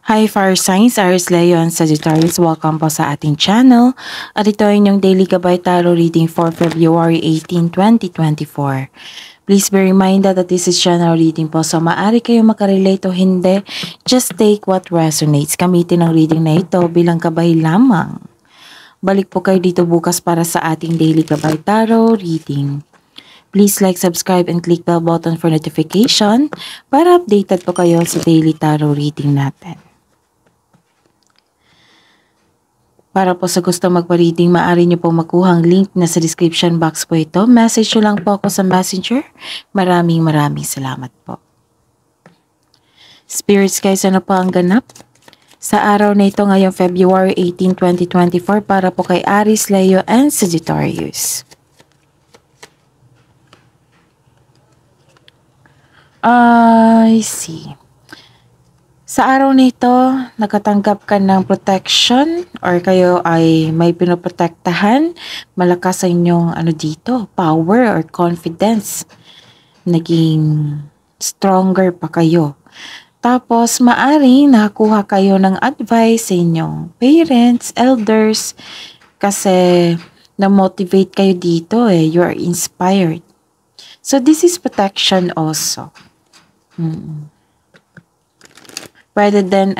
Hi Fire Signs, Aries Leon, Sagittarius. Welcome po sa ating channel. At ito ay inyong Daily Gabay Tarot Reading for February 18, 2024. Please be reminded that this is general reading po. So maaari kayong makarelate o hindi. Just take what resonates. Gamitin ang reading na ito bilang gabay lamang. Balik po kayo dito bukas para sa ating Daily Gabay Tarot Reading. Please like, subscribe, and click bell button for notification para updated po kayo sa daily tarot reading natin. Para po sa gusto magpa-reading, maaari nyo po makuha ang link na sa description box po ito. Message nyo lang po ako sa messenger. Maraming salamat po. Spirits guys, ano po ang ganap? Sa araw na ito ngayong February 18, 2024 para po kay Aries, Leo, and Sagittarius. I see. Sa araw nito, nakatanggap ka ng protection or kayo ay may pinoprotektahan, malakas sa inyong power or confidence. Naging stronger pa kayo. Tapos, maaring nakakuha kayo ng advice sa inyong parents, elders, kasi na-motivate kayo dito you are inspired. So, this is protection also. Pwede din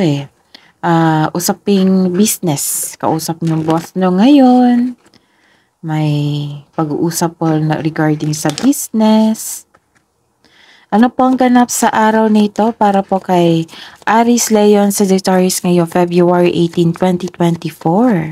usaping business. Kausap ng boss nyo ngayon. May pag-uusap po na regarding sa business. Ano po ang ganap sa araw nito para po kay Aries, Leon, Sagittarius ngayong February 18, 2024?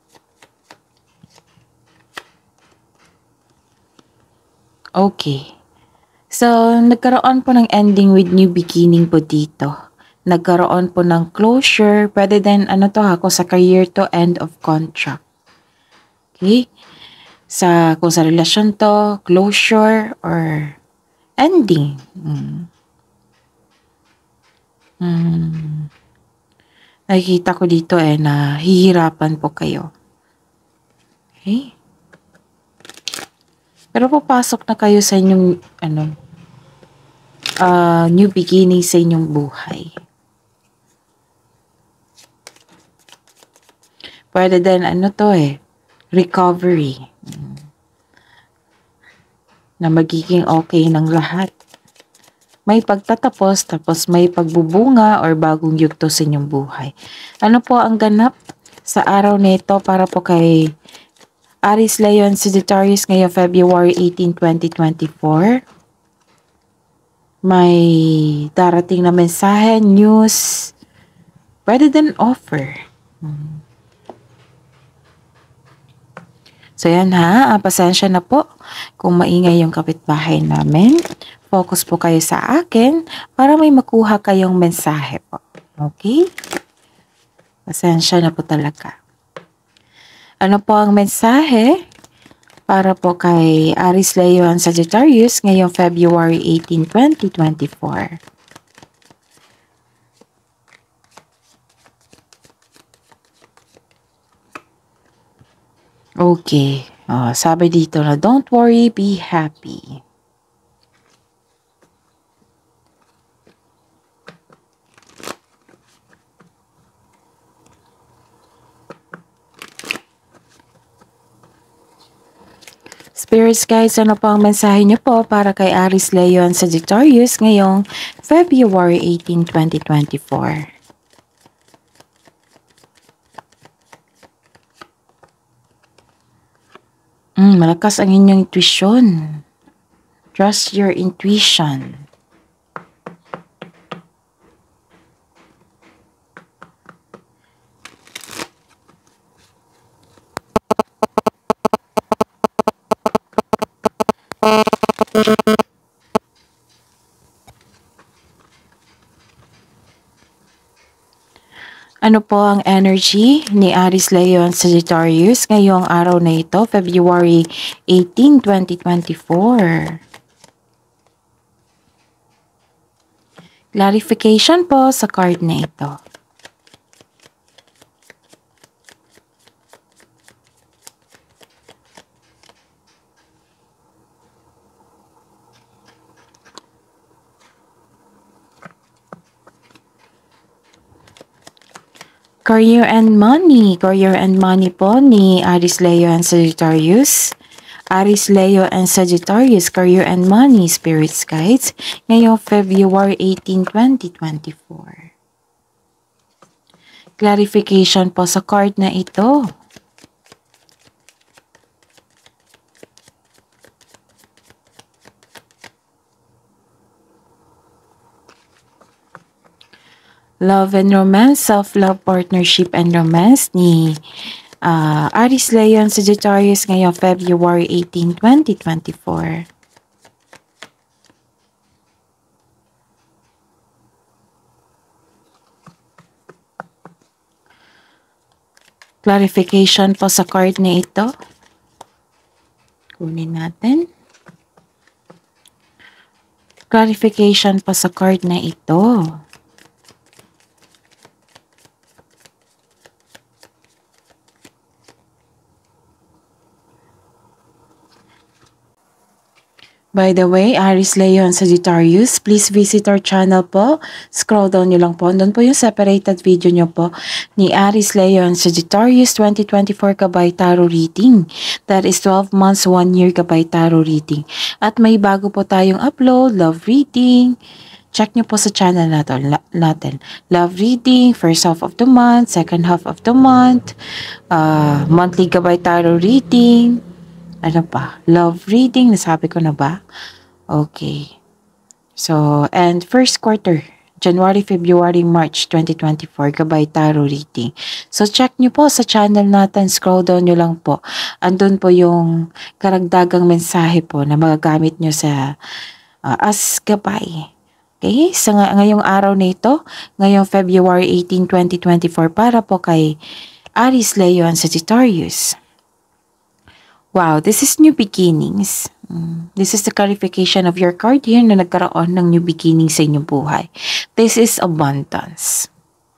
Okay. So, nagkaroon po ng ending with new beginning po dito. Nagkaroon po ng closure. Pwede din kung sa career to, end of contract. Okay? Kung sa relasyon to, closure or ending. Nakikita ko dito na hihirapan po kayo. Okay? Pero papasok na kayo sa inyong new beginning sa inyong buhay. Pwede din recovery. Na magiging okay ng lahat. May pagtatapos, tapos may pagbubunga or bagong yugto sa inyong buhay. Ano po ang ganap sa araw nito para po kay Aries, Leon, Sagittarius ngayong February 18, 2024? May darating na mensahe, news, pwede din offer. So yan pasensya na po kung maingay yung kapitbahay namin. Focus po kayo sa akin para may makuha kayong mensahe po. Okay? Pasensya na po talaga. Ano po ang mensahe para po kay Aries, Leo, and Sagittarius ngayong February 18, 2024? Okay. Sabi dito na, don't worry, be happy. Spirits guys, ano po ang mensahe niyo po para kay Aries, Leo, and Sagittarius ngayong February 18, 2024? Malakas ang inyong intuition. Trust your intuition. Ano po ang energy ni Aries, Leo, and Sagittarius ngayong araw na ito, February 18, 2024? Clarification po sa card na ito. Career and money. Career and money po ni Aries, Leo, and Sagittarius. Aries, Leo, and Sagittarius, career and money, spirits guides, ngayong February 18, 2024. Clarification po sa card na ito. Love and romance, self-love, partnership, and romance ni Aries, Leo, and Sagittarius ngayong February 18, 2024. Clarification po sa card na ito. Kunin natin. Clarification po sa card na ito. By the way, Aries, Leo, and Sagittarius, please visit our channel po. Scroll down nyo lang po. Doon po yung separated video nyo po ni Aries, Leo, and Sagittarius 2024 Gabay Tarot Reading. That is 12 months, 1 year Gabay Tarot Reading. At may bago po tayong upload, love reading. Check nyo po sa channel natin. Love reading, first half of the month, second half of the month, monthly Gabay Tarot Reading. Ano pa? Love reading, nasabi ko na ba? Okay. So, and first quarter, January, February, March 2024, Gabay Tarot Reading. So, check nyo po sa channel natin. Scroll down nyo lang po. Andun po yung karagdagang mensahe po na magagamit nyo sa as gabay. Okay? So, ngayong araw na ito, ngayong February 18, 2024, para po kay Aries, Leo, and Sagittarius. Wow, this is new beginnings. This is the clarification of your card here na nagkaroon ng new beginnings sa inyong buhay. This is abundance.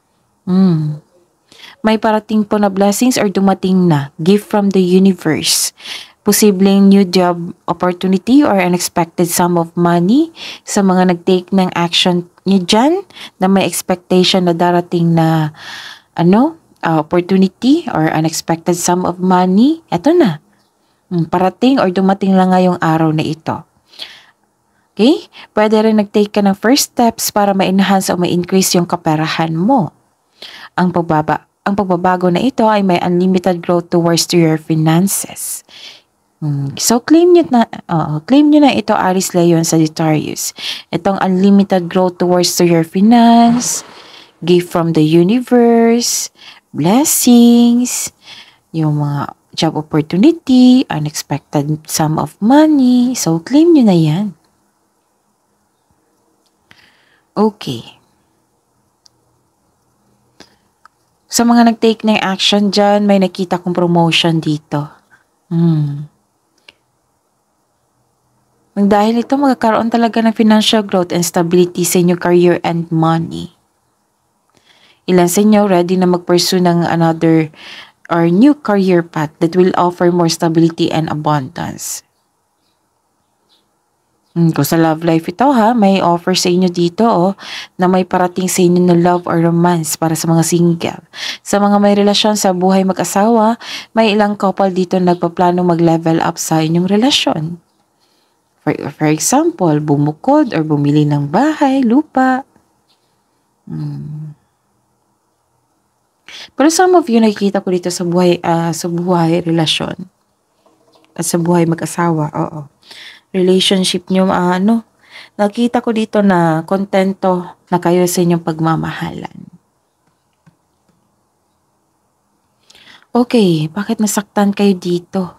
May parating po na blessings or dumating na gift from the universe. Posibleng new job opportunity or unexpected sum of money sa mga nag-take ng action niyo dyan na may expectation na darating na opportunity or unexpected sum of money. Ito na. Parating or dumating lang ngayong araw na ito. Okay? Pwede rin nag-take ka ng first steps para ma-enhance o ma-increase yung kaperahan mo. Ang pagbabago na ito ay may unlimited growth towards to your finances. So, claim nyo na ito, Aries, Leo, and Sagittarius. Itong unlimited growth towards to your finance, gift from the universe, blessings, yung mga job opportunity, unexpected sum of money. So, claim nyo na yan. Okay. Sa mga nag-take ng action dyan, may nakita kong promotion dito. Dahil ito, magkakaroon talaga ng financial growth and stability sa inyong career and money. Ilan sa inyo ready na mag-pursue ng another or new career path that will offer more stability and abundance. Kung sa love life ito may offer sa inyo dito na may parating sa inyo na love or romance para sa mga single. Sa mga may relasyon sa buhay mag-asawa, may ilang couple dito nagpaplano mag-level up sa inyong relasyon. For example, bumukod or bumili ng bahay, lupa. Pero some of you nakikita ko dito sa buhay relasyon at sa buhay mag-asawa, relationship nyo, nakita ko dito na kontento na kayo sa inyong pagmamahalan. Okay, bakit nasaktan kayo dito?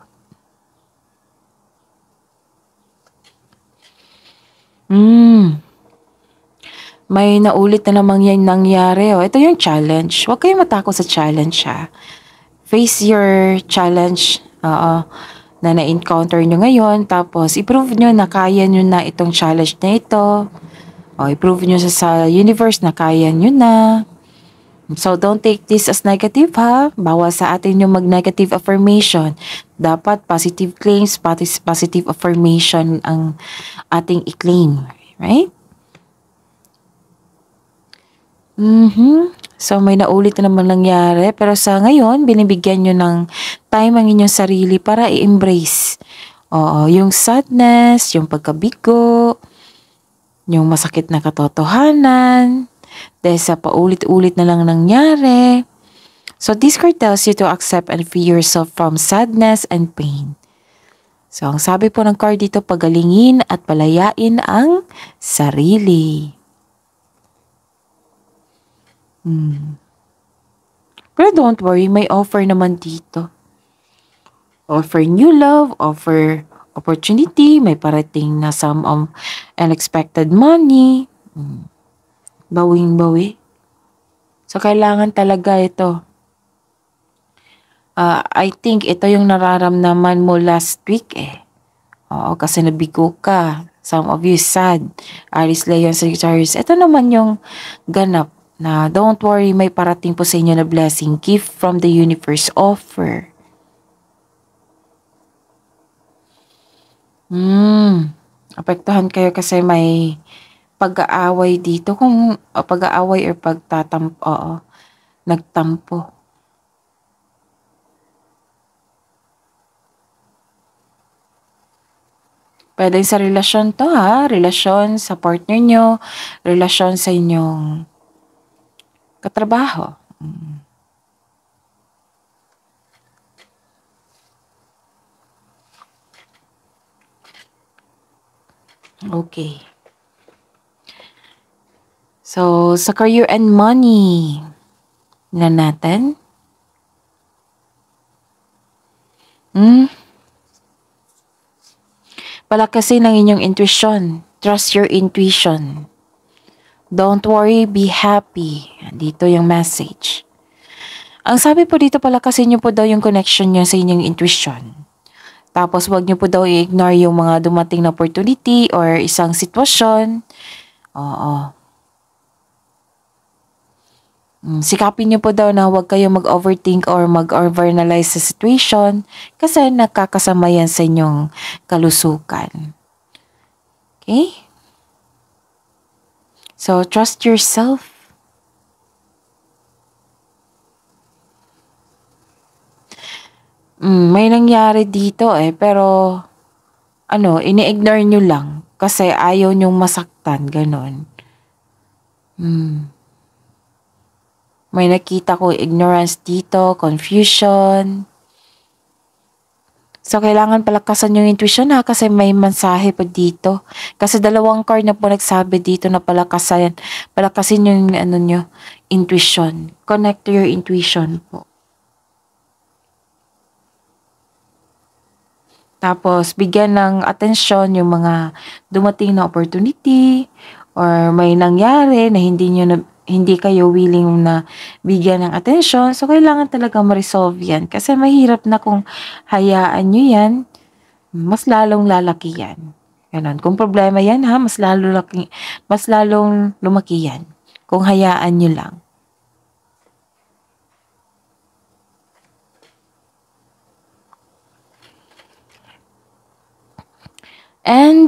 May naulit na namang yan nangyari. Ito yung challenge. Huwag kayong matakot sa challenge Face your challenge na na-encounter nyo ngayon. Tapos, i-prove nyo na kaya nyo na itong challenge na ito. I-prove nyo sa universe na kaya nyo na. So, don't take this as negative Bawal sa atin yung mag-negative affirmation. Dapat positive claims, positive affirmation ang ating i-claim. Right? So may naulit na naman nangyari, pero sa ngayon, binibigyan nyo ng time ang inyong sarili para i-embrace. Oo, yung sadness, yung pagkabigo, yung masakit na katotohanan, dahil sa paulit-ulit na lang nangyari. So this card tells you to accept and free yourself from sadness and pain. So ang sabi po ng card dito, pagalingin at palayain ang sarili. Pero don't worry, may offer naman dito. Offer new love, offer opportunity, may parating na some unexpected money. Bawing-bawi. So kailangan talaga ito. I think ito yung nararamdaman mo last week eh. Oo, kasi nabigo ka. Some of you sad. Aries, Leo, Sagittarius. Ito naman yung ganap na don't worry, may parating po sa inyo na blessing. Gift from the universe offer. Apektuhan kayo kasi may pag-aaway dito. Kung pag-aaway or pagtatampo, nagtampo. Pwede sa relasyon to ha. Relasyon sa partner nyo. Relasyon sa inyong katrabaho. Okay. So, sa career and money na natin. Palakasin ang inyong intuition. Trust your intuition. Don't worry, be happy. Dito yung message. Ang sabi po dito, palakasin nyo po daw yung connection nyo sa inyong intuition. Tapos wag nyo po daw i-ignore yung mga dumating na opportunity or isang sitwasyon. Sikapin nyo po daw na huwag kayo mag-overthink or mag-overanalyze sa situation kasi nakakasama yan sa inyong kalusukan. Okay? So, trust yourself. May nangyari dito pero ini-ignore nyo lang kasi ayaw nyong masaktan, ganon. May nakita ko ignorance dito, confusion. So, kailangan palakasan yung intuition kasi may mensahe po dito. Kasi dalawang card na po nagsabi dito na palakasin yung nyo, intuition. Connect to your intuition po. Tapos, bigyan ng atensyon yung mga dumating na opportunity or may nangyari na hindi kayo willing na bigyan ng atensyon. So, kailangan talaga ma-resolve yan. Kasi mahirap na kung hayaan nyo yan, mas lalong lalaki yan. Ganon. Kung problema yan mas lalong lumaki yan. Kung hayaan nyo lang. And,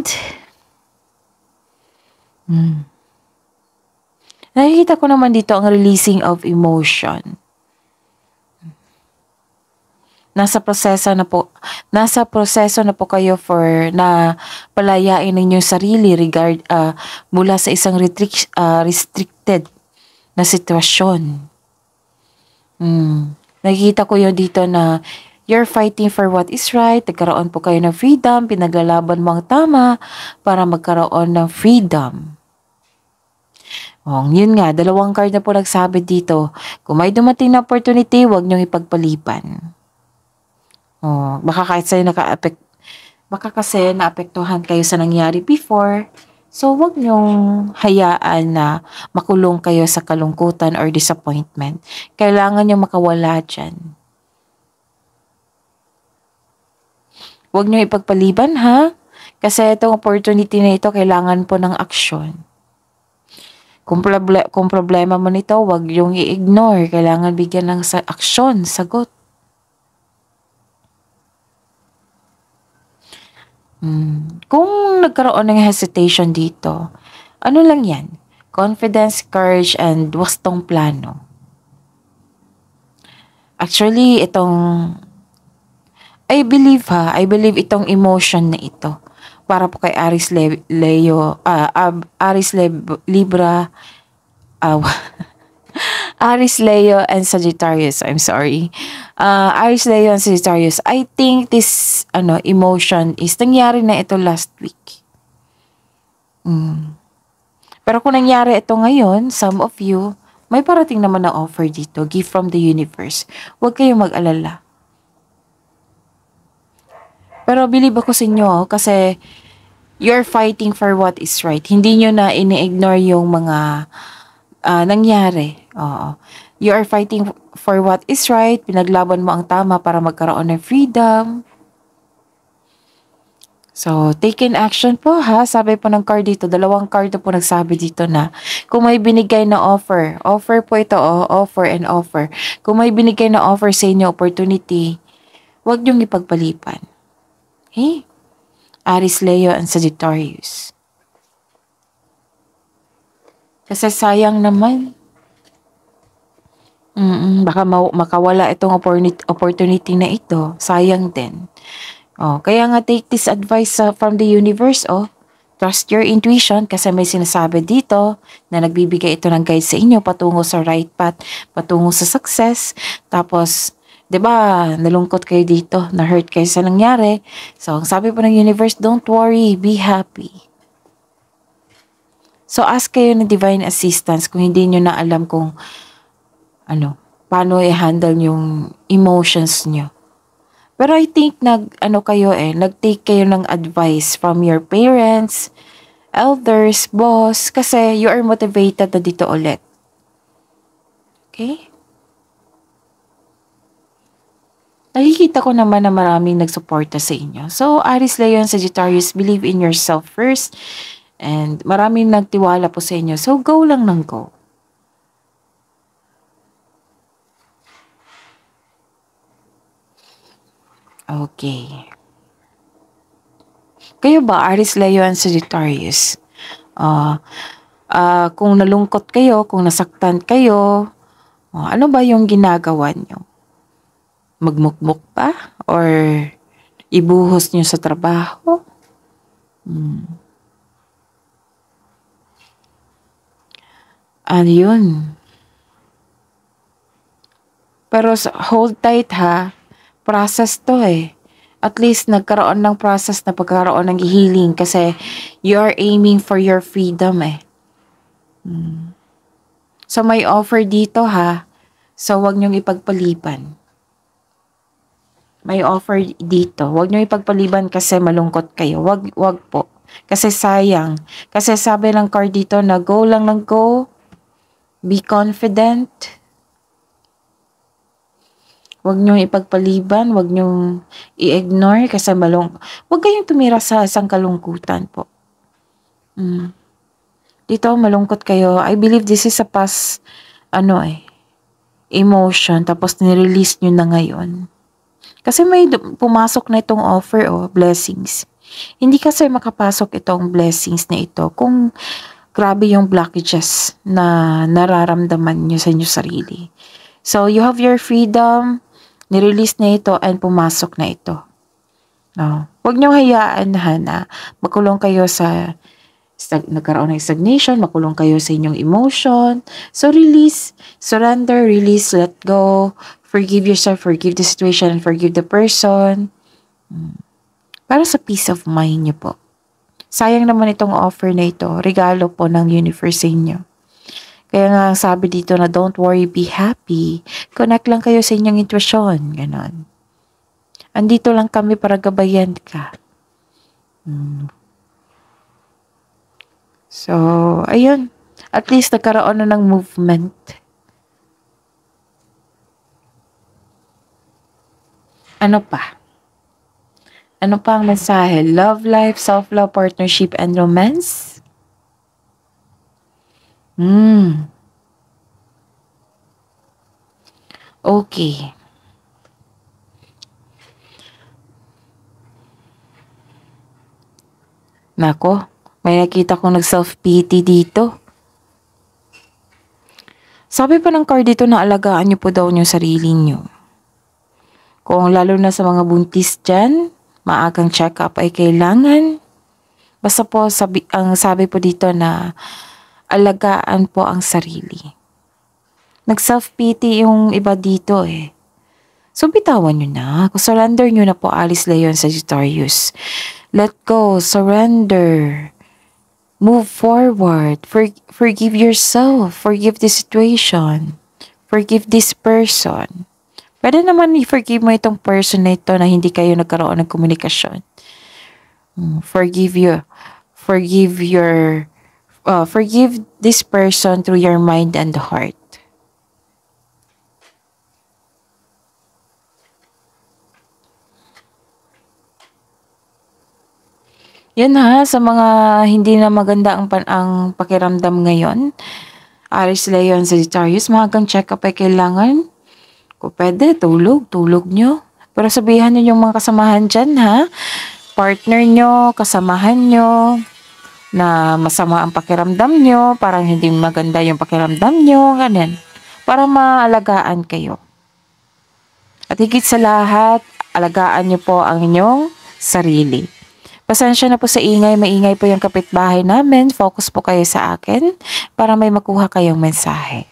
nakikita ko naman dito ang releasing of emotion. Nasa proseso na po kayo for na palayain ninyong sarili mula sa isang restricted na sitwasyon. Nakikita ko yun dito na you're fighting for what is right. Nagkaroon po kayo ng freedom. Pinaglalaban mo ang tama para magkaroon ng freedom. Yun nga, dalawang card na po nagsabi dito. Kung may dumating na opportunity, huwag niyong ipagpaliban. Baka kasi naapektuhan kayo sa nangyari before. So, huwag niyong hayaan na makulong kayo sa kalungkutan or disappointment. Kailangan niyong makawala dyan. Huwag niyo ipagpaliban kasi itong opportunity na ito kailangan po ng aksyon. Kung problema mo nito, huwag yung i-ignore. Kailangan bigyan ng aksyon, sagot. Kung nagkaroon ng hesitation dito, ano lang yan? Confidence, courage, and wastong plano. Actually, I believe itong emotion na ito. Para po kay Libra, ah, Aries, Leo, and Sagittarius. I'm sorry. Aries, Leo, and Sagittarius. I think this emotion is nangyari na ito last week. Pero kung nangyari ito ngayon, some of you, may parating naman na offer dito, gift from the universe. Huwag kayong mag-alala. Pero believe ako sa inyo kasi you're fighting for what is right. Hindi nyo na ini-ignore yung mga nangyari. Oo. You are fighting for what is right. Pinaglaban mo ang tama para magkaroon ng freedom. So, take in action po ha. Sabi po ng card dito, dalawang card po nagsabi dito na kung may binigay na offer po ito, offer and offer. Kung may binigay na offer sa inyo, opportunity, huwag niyong ipagpalipan. Okay? Aries, Leo, and Sagittarius. Kasi sayang naman. Baka makawala itong opportunity na ito. Sayang din. Kaya nga take this advice from the universe. Trust your intuition kasi may sinasabi dito na nagbibigay ito ng guide sa inyo patungo sa right path, patungo sa success. Tapos, 'di ba, nalungkot kayo dito, na-hurt kayo sa nangyari. So, ang sabi po ng universe, don't worry, be happy. So, ask kayo ng divine assistance kung hindi nyo na alam kung paano i-handle yung emotions nyo. Pero I think nag-take kayo ng advice from your parents, elders, boss, kasi you are motivated na dito ulit. Okay? Nakikita ko naman na maraming nagsuporta sa inyo. So, Aries, Leo, and Sagittarius, believe in yourself first. And maraming nagtiwala po sa inyo. So, go lang ng go. Okay. Kayo ba, Aries, Leo, and Sagittarius? Kung nalungkot kayo, kung nasaktan kayo, ano ba yung ginagawa nyo? Magmukmuk pa? Or ibuhos nyo sa trabaho? Ano yun? Pero hold tight ha. Process to At least nagkaroon ng process na pagkaroon ng healing kasi you're aiming for your freedom So may offer dito ha. So wag niyong ipagpaliban. May offer dito. Wag niyong ipagpaliban kasi malungkot kayo. Wag po. Kasi sayang. Kasi sabi ng card dito na go lang ng go. Be confident. Huwag niyong ipagpaliban, huwag niyong i-ignore kasi huwag kayong tumira sa isang kalungkutan po. Dito, malungkot kayo. I believe this is a past, emotion. Tapos, nirelease niyo na ngayon. Kasi may pumasok na itong offer, blessings. Hindi kasi makapasok itong blessings na ito kung grabe yung blockages na nararamdaman niyo sa inyo sarili. So, you have your freedom. Nirelease na ito and pumasok na ito. Huwag niyong hayaan na makulong kayo nagkaroon ng stagnation, makulong kayo sa inyong emotion. So release, surrender, release, let go, forgive yourself, forgive the situation, and forgive the person. Para sa peace of mind niyo po. Sayang naman itong offer na ito, regalo po ng universe sa inyo. Kaya nga sabi dito na don't worry, be happy. Connect lang kayo sa inyong intuition. Ganon. Andito lang kami para gabayan ka. So, ayun. At least nagkaroon na ng movement. Ano pa? Ano pa ang mensahe? Love life, self-love, partnership, and romance? Okay. Nako, may nakita kong nag-self-pity dito. Sabi pa ng card dito na alagaan niyo po daw yung sarili niyo. Kung lalo na sa mga buntis dyan, maagang check-up ay kailangan. Basta po ang sabi po dito na alagaan po ang sarili. Nag-self-pity yung iba dito eh. So bitawan nyo na. Surrender nyo na po, Aries, Leon, Sagittarius. Let go, surrender. Move forward. Forgive yourself. Forgive the situation. Forgive this person. Pwede naman i-forgive mo itong person na ito na hindi kayo nagkaroon ng komunikasyon. Forgive this person through your mind and the heart. Yan ha, sa mga hindi na maganda ang pakiramdam ngayon. Aries, Leon, Sagittarius, mahagang check-up ay kailangan. Kung pwede, tulog nyo. Pero sabihan nyo yung mga kasamahan dyan ha. Partner nyo, kasamahan nyo, na masama ang pakiramdam nyo, parang hindi maganda yung pakiramdam nyo, ganyan. Para maalagaan kayo. At higit sa lahat, alagaan nyo po ang inyong sarili. Pasensya na po sa ingay, maingay po yung kapitbahay namin. Focus po kayo sa akin para may makuha kayong mensahe.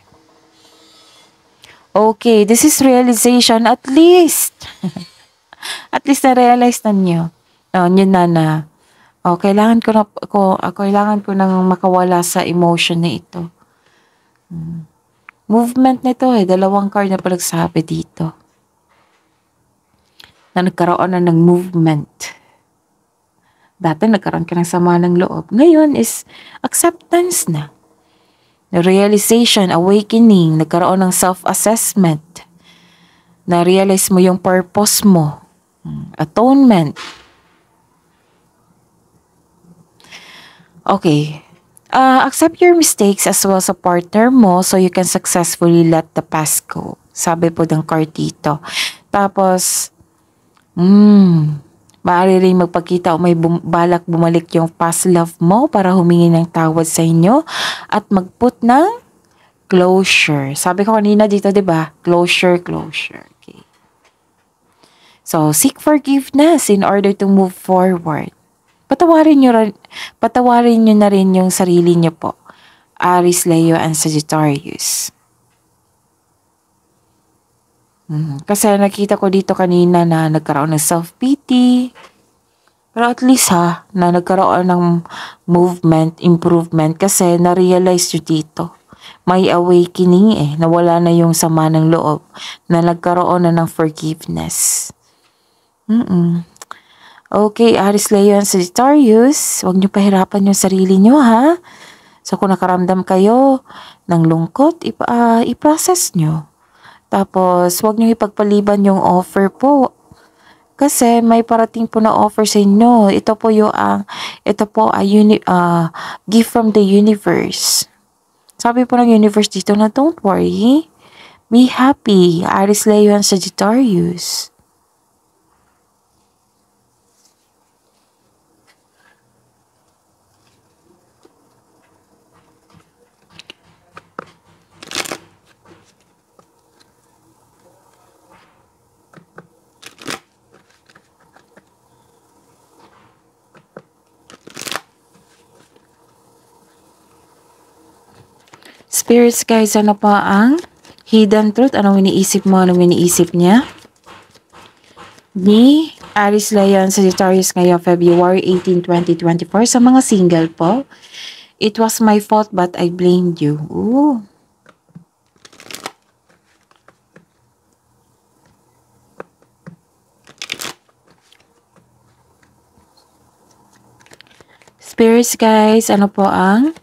Okay, this is realization at least. At least na-realize na nyo. Yun na. Kailangan ko nang makawala sa emotion na ito. Movement nito dalawang card na palagsabi dito. Na nagkaroon na ng movement. Dati nagkaroon ka ng sama ng loob. Ngayon is acceptance na. Realization, awakening, nagkaroon ng self-assessment. Na-realize mo yung purpose mo. Atonement. Okay. Accept your mistakes as well sa partner mo so you can successfully let the past go. Sabi po ng card dito. Tapos, maaari rin magpakita o may balak bumalik yung past love mo para humingi ng tawad sa inyo at mag-put ng closure. Sabi ko kanina dito, 'di ba? Closure. Okay. So, seek forgiveness in order to move forward. Patawarin nyo na rin yung sarili nyo po. Aries, Leo, and Sagittarius. Kasi nakita ko dito kanina na nagkaroon ng self-pity. Pero at least na nagkaroon ng movement, improvement kasi na-realize nyo dito. May awakening nawala na yung sama ng loob na nagkaroon na ng forgiveness. Okay, Aries, Leo, and Sagittarius, huwag nyo pahirapan yung sarili nyo ha. So kung nakaramdam kayo ng lungkot, i-process nyo. Tapos, huwag nyo ipagpaliban yung offer po. Kasi may parating po na offer sa inyo. Ito po gift from the universe. Sabi po ng universe dito na don't worry. Be happy, Aries, Leo, and Sagittarius. Spirits guys, ano pa ang hidden truth? Anong iniisip mo? Anong iniisip niya? Ni Aries, Leo, and Sagittarius ngayong February 18, 2024. Sa mga single po, it was my fault but I blamed you. Ooh. Spirits guys, ano po ang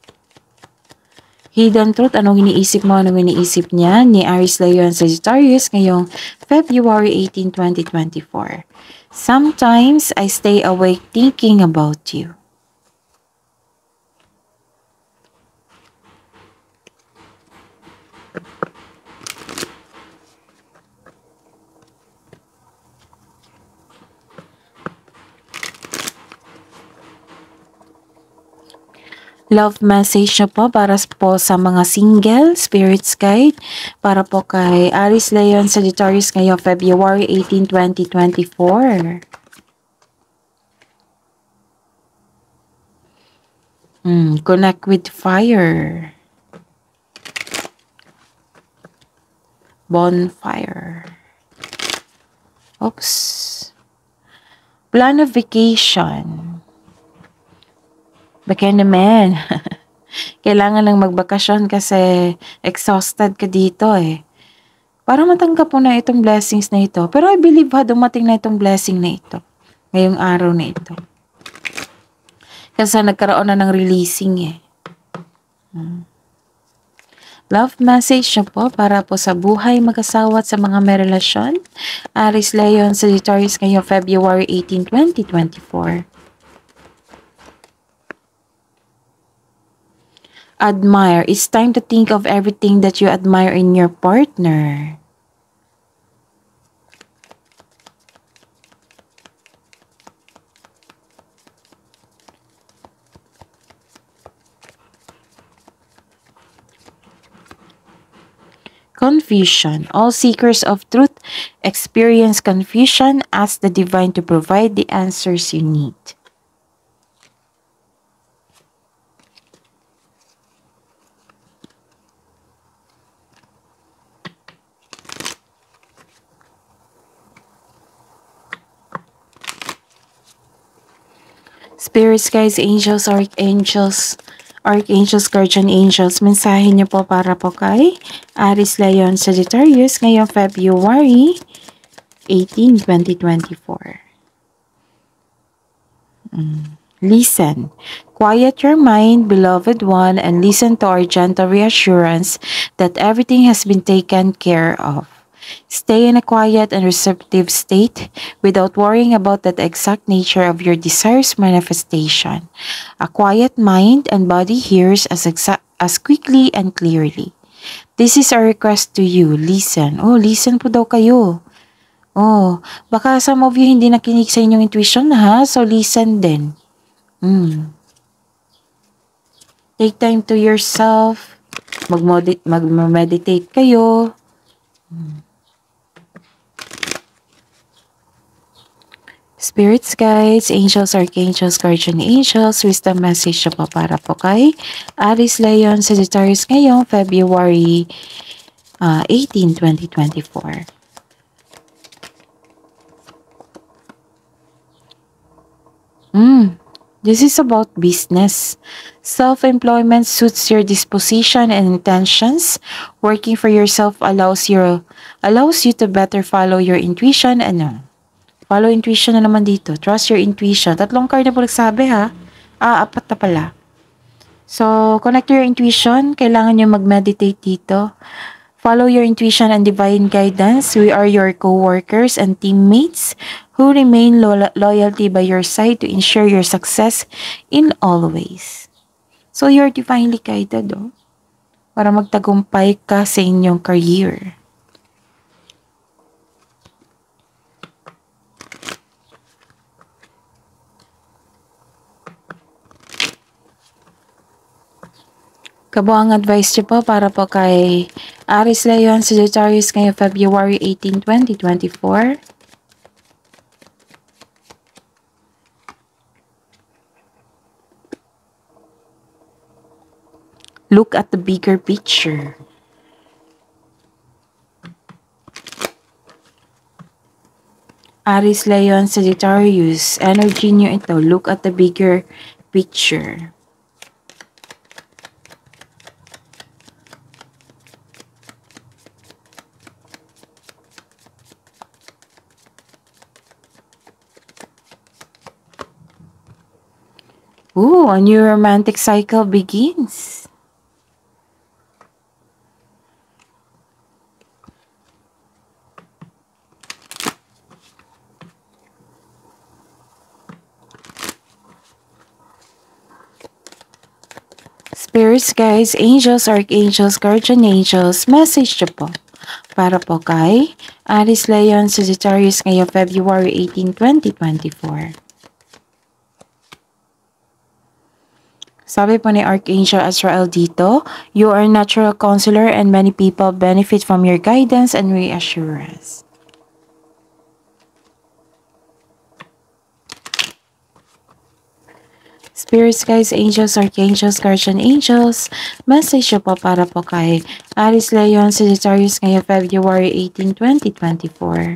hidden truth? Anong iniisip mo? Anong iniisip niya? Ni Aries, Leo, and Sagittarius ngayong February 18, 2024. Sometimes I stay awake thinking about you. Love message nyo po para po sa mga single, Spirits Guide, para po kay Aries Leon Sagittarius ngayong February 18, 2024. Connect with fire. Bonfire. Oops. Plan of vacation. Baka naman. Kailangan lang magbakasyon kasi exhausted ka dito eh. Para matanggap mo na itong blessings na ito. Pero I believe dumating na itong blessing na ito. Ngayong araw na ito. Kasi nagkaroon na ng releasing eh. Love message nyo po para po sa buhay mag-asawa at sa mga may relasyon. Aries Leon Sagittarius ngayong February 18, 2024. Admire. It's time to think of everything that you admire in your partner. Confusion. All seekers of truth experience confusion. Ask the divine to provide the answers you need. Spirits, guys, angels, archangels, guardian angels, mensahe niyo po para po kay Aries Leon Sagittarius ngayong February 18, 2024. Listen. Quiet your mind, beloved one, and listen to our gentle reassurance that everything has been taken care of. Stay in a quiet and receptive state without worrying about the exact nature of your desire's manifestation. A quiet mind and body hears as quickly and clearly. This is a request to you. Listen. Oh, listen po daw kayo. Oh, baka some of you hindi nakinig sa inyong intuition ha? So listen din. Take time to yourself. Mag-meditate kayo. Spirits, guides, angels, archangels, guardian angels, wisdom message na po para po kay Aries Leon Sagittarius ngayong February 18, 2024. This is about business. Self-employment suits your disposition and intentions. Working for yourself allows you to better follow your intuition and follow intuition na naman dito. Trust your intuition. 3 card na po nagsabi ha. 4 na pala. So, connect to your intuition. Kailangan nyo mag-meditate dito. Follow your intuition and divine guidance. We are your co-workers and teammates who remain loyalty by your side to ensure your success in all ways. So, you're divinely guided, para magtagumpay ka sa inyong career. Kabuang advice niyo po para po kay Aries Leon Sagittarius ngayong February 18, 2024. Look at the bigger picture. Aries Leon Sagittarius, energy niyo ito. Look at the bigger picture. Ooh, a new romantic cycle begins. Spirits, guides, angels, archangels, guardian angels, message niyo po para po kay Aries Leon Sagittarius ngayong February 18, 2024. Sabi po ni Archangel Azrael dito, you are a natural counselor and many people benefit from your guidance and reassurance. Spirits, guides, angels, archangels, guardian angels, message po para po kay Aries Leon Sagittarius ngayong February 18, 2024.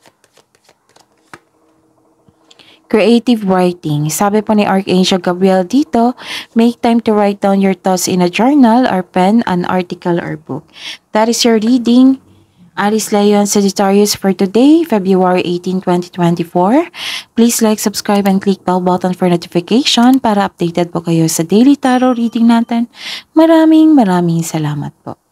Creative writing. Sabi po ni Archangel Gabriel dito, make time to write down your thoughts in a journal or pen, an article or book. That is your reading, Aries Leon Sagittarius for today, February 18, 2024. Please like, subscribe, and click bell button for notification para updated po kayo sa daily tarot reading natin. Maraming salamat po.